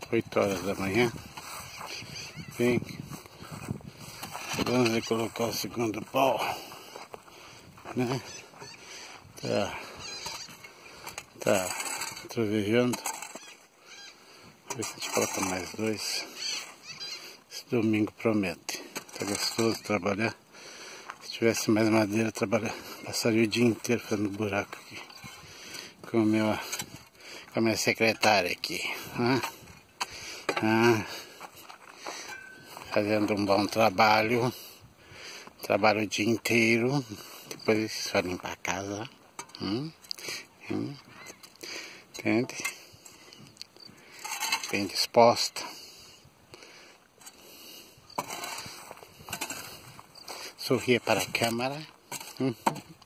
8 horas da manhã. Vem. Vamos colocar o segundo pau, né? Tá trovejando. Vamos ver se a gente coloca mais 2. Esse domingo promete. Tá gostoso trabalhar. Se tivesse mais madeira, passaria o dia inteiro fazendo buraco aqui. Com a minha secretária aqui. Fazendo um bom trabalho. Trabalho o dia inteiro. Depois só limpar a casa. Entende? Bem disposta. Sorria para a câmera.